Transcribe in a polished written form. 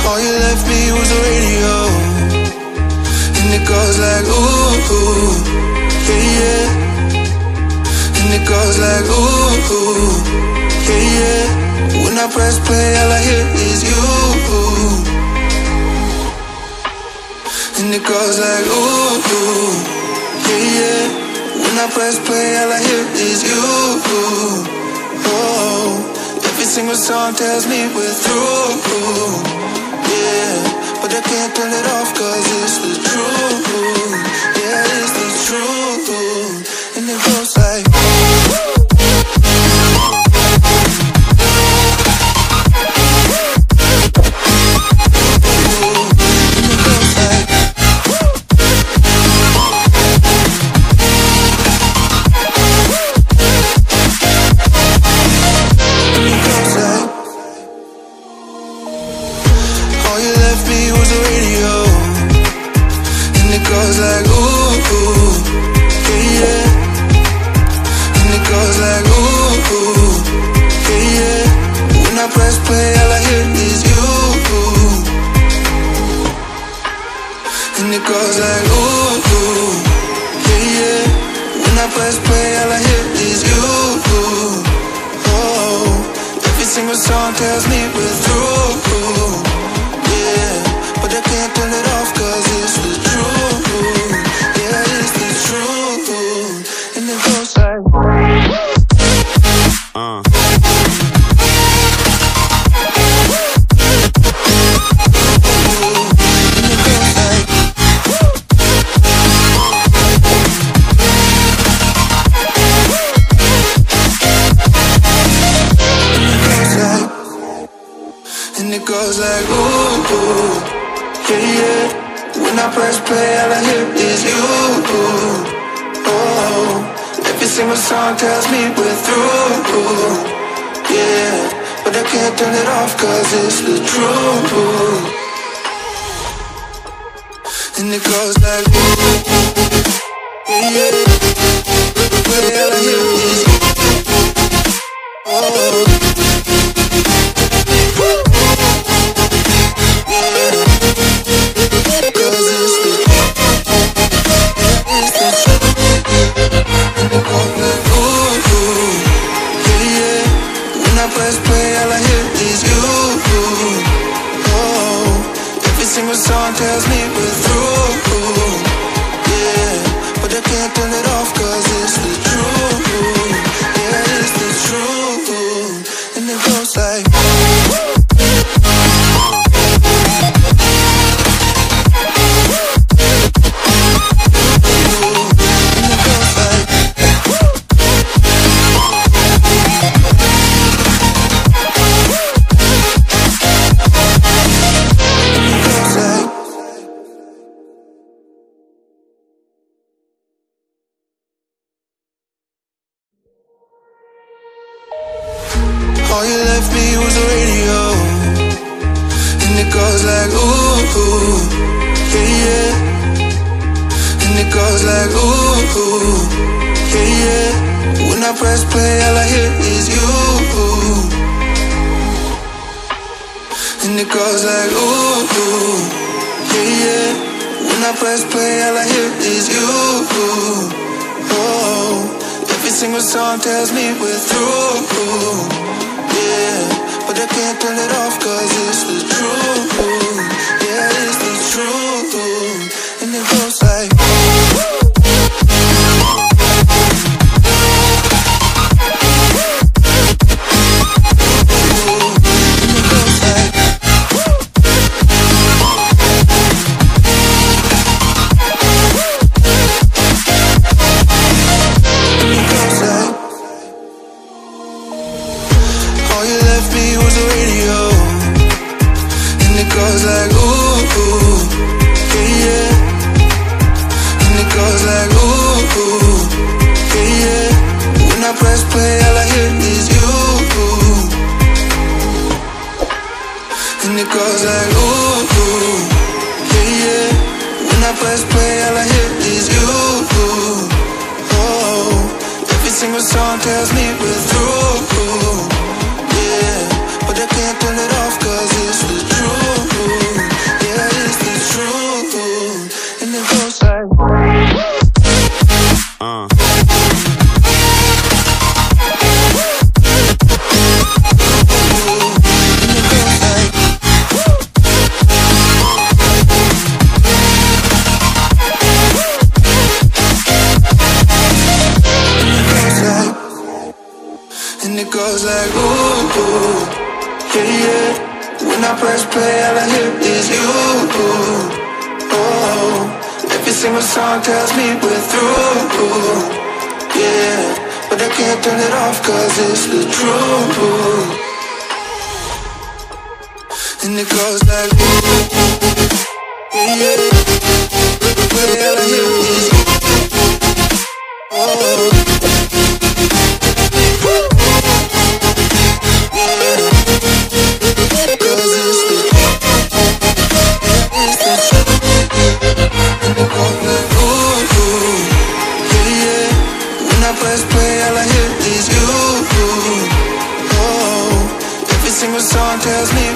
All you left me was a radio, and it goes like ooh, yeah, yeah. And it goes like ooh, yeah, yeah. When I press play, all I hear is you. And it goes like ooh, yeah, yeah. When I press play, all I hear is you. Oh, every single song tells me we're through. Yeah, but I can't turn it off 'cause it's the truth. Yeah, it's the truth. And it goes like single song tells me we're through. Yeah, but I can't turn it off 'cause it's the truth. it goes like ooh, yeah, yeah. When I press play, all I hear is you. Oh, every single song tells me we're through, yeah. But I can't turn it off 'cause it's the truth. And it goes like ooh, yeah, yeah. Play, all I hear is you. Oh. Press play, all I hear is you. Oh, every single song tells me